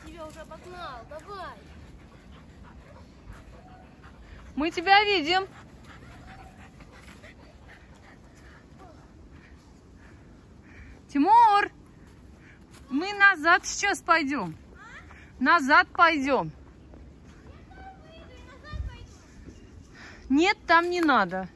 тебя уже обогнал, давай. Мы тебя видим. Тимур, мы назад сейчас пойдем. Назад пойдем. Нет, там не надо.